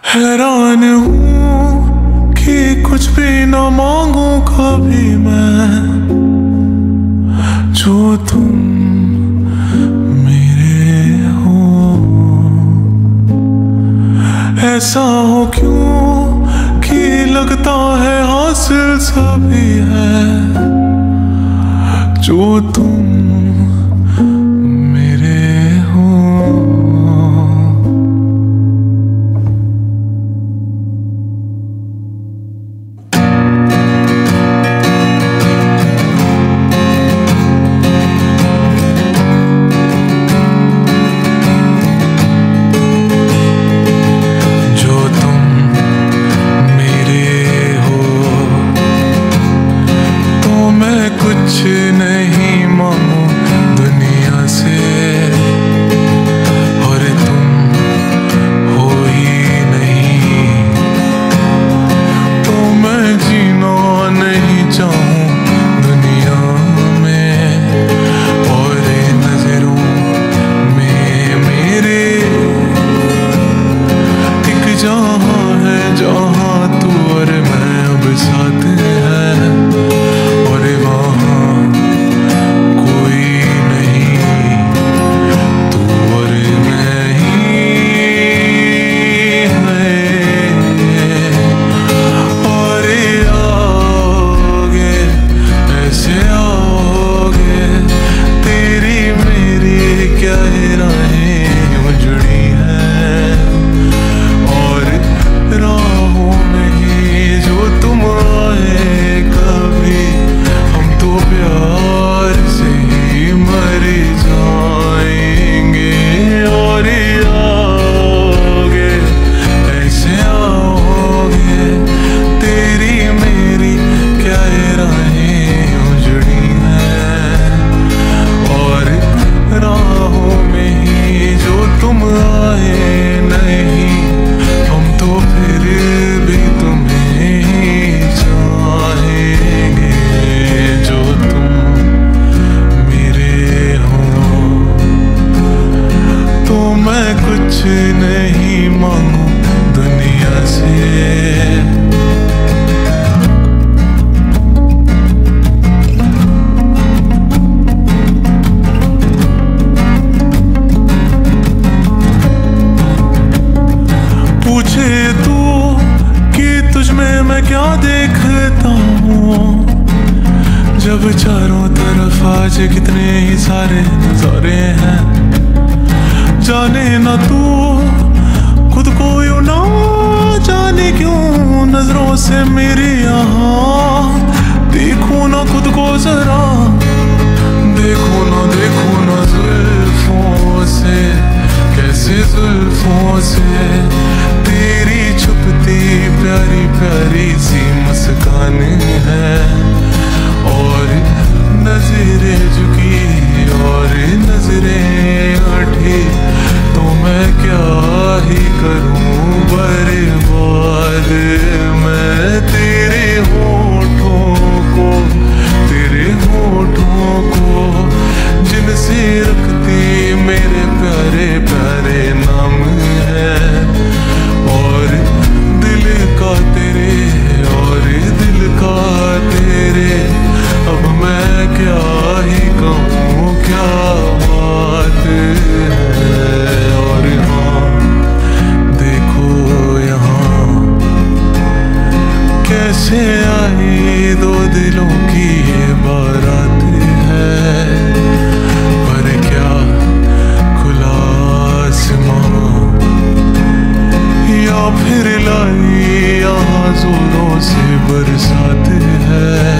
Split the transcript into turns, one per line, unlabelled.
हैरान हूँ कि कुछ भी न मांगू कभी मैं, जो तुम मेरे हो। ऐसा हो क्यों कि लगता है हासिल सभी है, जो तुम कुछ नहीं मांगू दुनिया से, और तुम हो ही नहीं तो मैं जीना नहीं चाहूँ दुनिया में। और नजरों में मेरे एक जहाँ है जहाँ तू और मैं अब साथ हैं, और वहाँ कोई नहीं, तू और मैं ही है। और आओगे ऐसे आओगे, तेरी मेरी क्या राहें जुड़ी हैं, और राहों में ही जो तुम आए कभी, हम तो प्यार से ही मर जाएंगे। और आओगे ऐसे आओगे, तेरी मेरी क्या राहें उजड़ी हैं, और राहों में ही जो तुम आए नहीं, हम तो फिर भी तुम्हें ही चाहेंगे, जो तुम मेरे हो। तो मैं कुछ नहीं मांगू दुनिया से। पूछे तू कि तुझ में मैं क्या देखता हूँ, जब चारों तरफ आज कितने ही सारे नजारे हैं। जाने ना तू खुद को यूं ना जाने क्यों, नजरों से मेरी यहाँ देखूं ना खुद को जरा, देखो ना जुल्फों से, कैसे जुल्फों से तेरी छुपती प्यारी प्यारी सी मुस्कान है। और नजरें झुकी और नजरें उठी, तो मैं क्या ही करूं बर्बाद मैं तेरे होठों को, तेरे होठों को जिनसे रखती मेरे प्यारे प्यारे नाम है। और दिल का तेरे और दिल का तेरे, अब मैं क्या ही कहूँ क्या बात है। और हाँ देखो यहाँ कैसे आई दो दिलों की ये बारात है, पर क्या खुला आसमां या फिर लाई यहाँ जोरों से बरसात है।